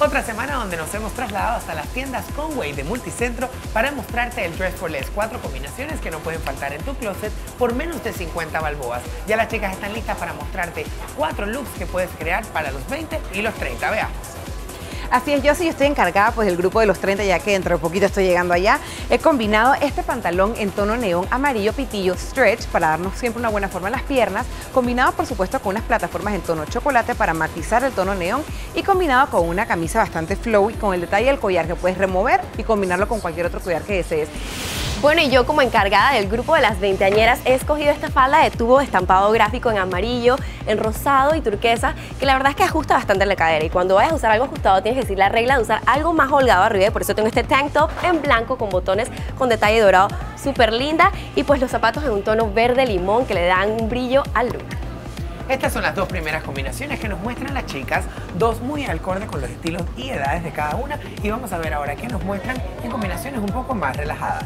Otra semana donde nos hemos trasladado hasta las tiendas Conway de Multicentro para mostrarte el Dress for Less, 4 combinaciones que no pueden faltar en tu closet por menos de 50 balboas. Ya las chicas están listas para mostrarte 4 looks que puedes crear para los 20 y los 30. Veamos. Así es, yo estoy encargada pues del grupo de los 30, ya que dentro de poquito estoy llegando allá. He combinado este pantalón en tono neón amarillo pitillo stretch para darnos siempre una buena forma en las piernas, combinado por supuesto con unas plataformas en tono chocolate para matizar el tono neón y combinado con una camisa bastante flowy con el detalle del collar que puedes remover y combinarlo con cualquier otro collar que desees. Bueno, y yo como encargada del grupo de las veinteañeras he escogido esta falda de tubo de estampado gráfico en amarillo, en rosado y turquesa, que la verdad es que ajusta bastante la cadera, y cuando vayas a usar algo ajustado tienes que seguir la regla de usar algo más holgado arriba, y por eso tengo este tank top en blanco con botones con detalle dorado, súper linda, y pues los zapatos en un tono verde limón que le dan un brillo al look. Estas son las 2 primeras combinaciones que nos muestran las chicas, 2 muy acorde con los estilos y edades de cada una, y vamos a ver ahora qué nos muestran en combinaciones un poco más relajadas.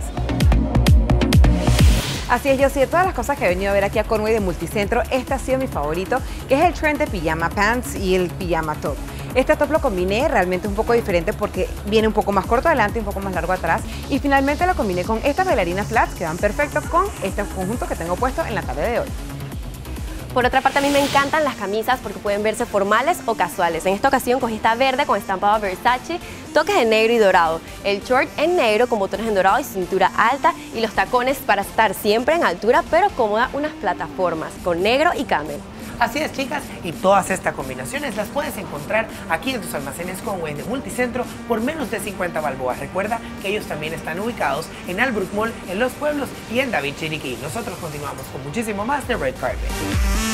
Así es, yo sí, de todas las cosas que he venido a ver aquí a Conway de Multicentro, este ha sido mi favorito, que es el trend de pijama pants y el pijama top. Este top lo combiné, realmente es un poco diferente porque viene un poco más corto adelante y un poco más largo atrás, y finalmente lo combiné con estas bailarinas flats que van perfecto con este conjunto que tengo puesto en la tarde de hoy. Por otra parte, a mí me encantan las camisas porque pueden verse formales o casuales. En esta ocasión cogí esta verde con estampado Versace, toques en negro y dorado, el short en negro con botones en dorado y cintura alta, y los tacones para estar siempre en altura pero cómoda, unas plataformas con negro y camel. Así es, chicas, y todas estas combinaciones las puedes encontrar aquí en tus almacenes Conway de Multicentro por menos de 50 balboas. Recuerda que ellos también están ubicados en Albrook Mall, en Los Pueblos y en David Chiriquí. Nosotros continuamos con muchísimo más de Red Carpet.